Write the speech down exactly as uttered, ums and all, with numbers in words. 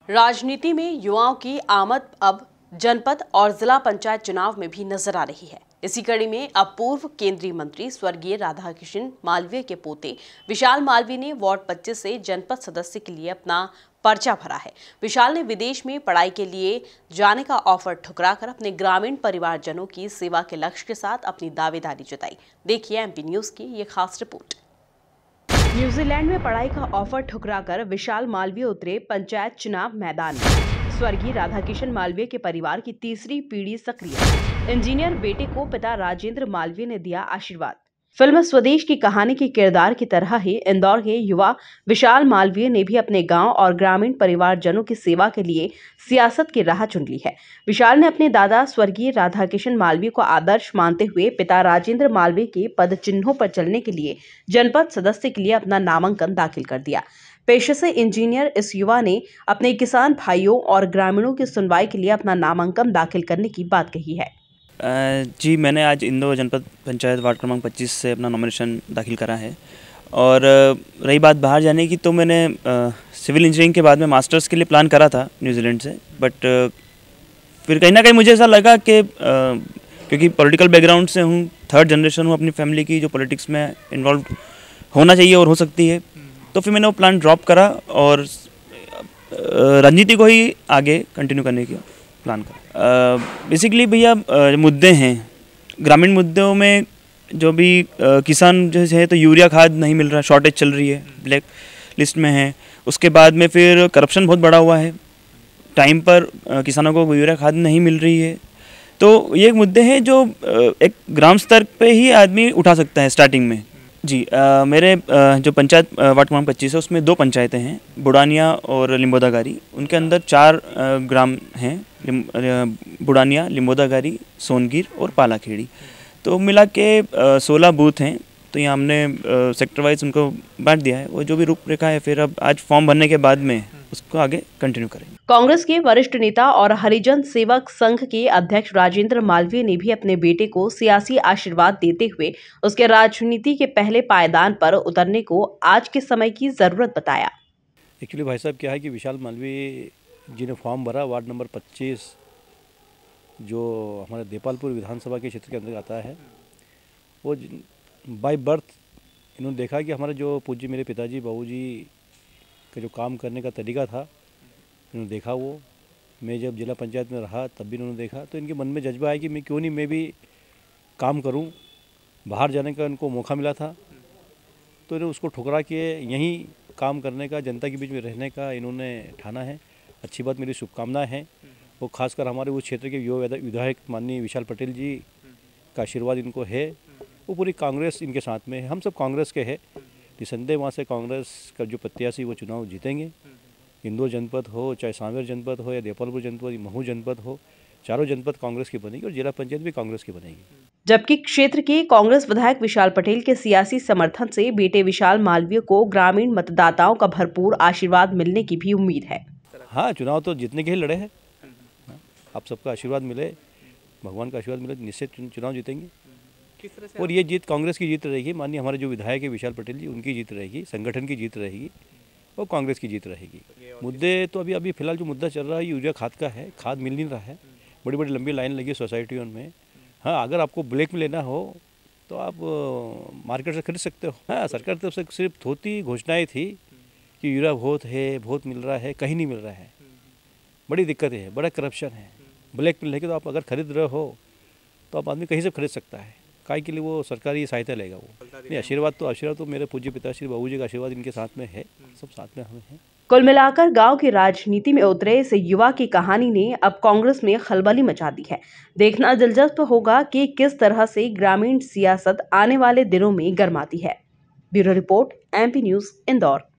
राजनीति में युवाओं की आमद अब जनपद और जिला पंचायत चुनाव में भी नजर आ रही है। इसी कड़ी में अब पूर्व केंद्रीय मंत्री स्वर्गीय राधाकिशन मालवीय के पोते विशाल मालवीय ने वार्ड पच्चीस से जनपद सदस्य के लिए अपना पर्चा भरा है। विशाल ने विदेश में पढ़ाई के लिए जाने का ऑफर ठुकराकर अपने ग्रामीण परिवारजनों की सेवा के लक्ष्य के साथ अपनी दावेदारी जताई। देखिए एमपी न्यूज की ये खास रिपोर्ट। न्यूजीलैंड में पढ़ाई का ऑफर ठुकराकर विशाल मालवीय उतरे पंचायत चुनाव मैदान में। स्वर्गीय राधाकिशन मालवीय के परिवार की तीसरी पीढ़ी सक्रिय इंजीनियर बेटे को पिता राजेंद्र मालवीय ने दिया आशीर्वाद। फिल्म स्वदेश की कहानी के किरदार की तरह ही इंदौर के युवा विशाल मालवीय ने भी अपने गांव और ग्रामीण परिवारजनों की सेवा के लिए सियासत की राह चुन ली है। विशाल ने अपने दादा स्वर्गीय राधाकिशन मालवीय को आदर्श मानते हुए पिता राजेंद्र मालवीय के पद चिन्हों पर चलने के लिए जनपद सदस्य के लिए अपना नामांकन दाखिल कर दिया। पेशे से इंजीनियर इस युवा ने अपने किसान भाइयों और ग्रामीणों की सुनवाई के लिए अपना नामांकन दाखिल करने की बात कही है। जी, मैंने आज इंदौर जनपद पंचायत वार्ड क्रमांक पच्चीस से अपना नॉमिनेशन दाखिल करा है। और रही बात बाहर जाने की, तो मैंने सिविल इंजीनियरिंग के बाद में मास्टर्स के लिए प्लान करा था न्यूजीलैंड से, बट फिर कहीं ना कहीं मुझे ऐसा लगा कि क्योंकि पॉलिटिकल बैकग्राउंड से हूँ, थर्ड जनरेशन हूँ अपनी फैमिली की जो पॉलिटिक्स में इन्वॉल्व होना चाहिए और हो सकती है, तो फिर मैंने वो प्लान ड्रॉप करा और राजनीति को ही आगे कंटिन्यू करने की प्लान करा। बेसिकली भैया मुद्दे हैं ग्रामीण मुद्दों में, जो भी आ, किसान जैसे है तो यूरिया खाद नहीं मिल रहा, शॉर्टेज चल रही है, ब्लैक लिस्ट में है। उसके बाद में फिर करप्शन बहुत बढ़ा हुआ है, टाइम पर आ, किसानों को यूरिया खाद नहीं मिल रही है। तो ये मुद्दे हैं जो आ, एक ग्राम स्तर पे ही आदमी उठा सकता है स्टार्टिंग में। जी, आ, मेरे आ, जो पंचायत वार्ड क्रमांक पच्चीस है उसमें दो पंचायतें हैं, बुढ़ानिया और लिम्बोदागारी। उनके अंदर चार आ, ग्राम हैं, बुढ़ानिया, लिम्बोदागारी, सोनगिर और पालाखेड़ी। तो मिला के सोलह बूथ हैं। तो यहाँ हमने सेक्टर वाइज उनको बांट दिया है। वो जो भी रूपरेखा है फिर अब आज फॉर्म भरने के बाद में उसको आगे कंटिन्यू करेंगे। कांग्रेस के वरिष्ठ नेता और हरिजन सेवक संघ के अध्यक्ष राजेंद्र मालवीय ने भी अपने बेटे को सियासी आशीर्वाद देते हुए उसके राजनीति के पहले पायदान पर उतरने को आज के समय की जरूरत बताया। एक्चुअली भाई साहब क्या है कि विशाल मालवीय जी ने फॉर्म भरा वार्ड नंबर पच्चीस, जो हमारे देपालपुर विधानसभा के क्षेत्र के अंदर आता है। वो बाय बर्थ इन्होंने देखा कि हमारे जो पूज्य मेरे पिताजी बाबूजी का जो काम करने का तरीका था, इन्होंने देखा। वो मैं जब जिला पंचायत में रहा तब भी इन्होंने देखा, तो इनके मन में जज्बा आया कि मैं क्यों नहीं मैं भी काम करूं। बाहर जाने का इनको मौका मिला था, तो इन्होंने उसको ठुकरा के यहीं काम करने का, जनता के बीच में रहने का इन्होंने ठाना है। अच्छी बात, मेरी शुभकामनाएं हैं। वो खासकर हमारे उस क्षेत्र के युवा विधायक माननीय विशाल पटेल जी का आशीर्वाद इनको है। वो पूरी कांग्रेस इनके साथ में है, हम सब कांग्रेस के हैं। निसंदेह वहाँ से कांग्रेस का जो प्रत्याशी वो चुनाव जीतेंगे। इंदौर जनपद हो, चाहे सांवेर जनपद हो या देपालपुर जनपद, महू जनपद हो, चारों जनपद कांग्रेस की बनेगी और जिला पंचायत भी कांग्रेस की बनेगी। जबकि क्षेत्र के कांग्रेस विधायक विशाल पटेल के सियासी समर्थन से बेटे विशाल मालवीय को ग्रामीण मतदाताओं का भरपूर आशीर्वाद मिलने की भी उम्मीद है। हाँ, चुनाव तो जीतने के ही लड़े हैं। आप सबका आशीर्वाद मिले, भगवान का आशीर्वाद मिले, निश्चित चुनाव जीतेंगे। और ये जीत कांग्रेस की जीत रहेगी। माननीय हमारे जो विधायक है विशाल पटेल जी, उनकी जीत रहेगी, संगठन की जीत रहेगी और कांग्रेस की जीत रहेगी। मुद्दे तो अभी अभी फिलहाल जो मुद्दा चल रहा है यूरिया खाद का है। खाद मिल नहीं रहा है, बड़ी बड़ी लंबी लाइन लगी है सोसाइटियों में। हाँ, अगर आपको ब्लैक में लेना हो तो आप मार्केट से खरीद सकते हो। हाँ, सरकार की तरफ से सिर्फ धोती घोषणाएँ थी कि यूरिया बहुत है, बहुत मिल रहा है, कहीं नहीं मिल रहा है। बड़ी दिक्कत है, बड़ा करप्शन है। ब्लैक में लेके तो आप अगर खरीद रहे हो तो आप आदमी कहीं से खरीद सकता है। काय के लिए वो सरकारी सहायता लेगा वो नहीं। आशीर्वाद तो आशीर्वाद तो मेरे पूज्य पिताश्री बाबूजी का आशीर्वाद इनके साथ में है, सब साथ में हमें है। कुल मिलाकर गांव की राजनीति में उतरे इस युवा की कहानी ने अब कांग्रेस में खलबली मचा दी है। देखना दिलचस्प होगा कि किस तरह से ग्रामीण सियासत आने वाले दिनों में गर्माती है। Bureau report, MP news, Indore.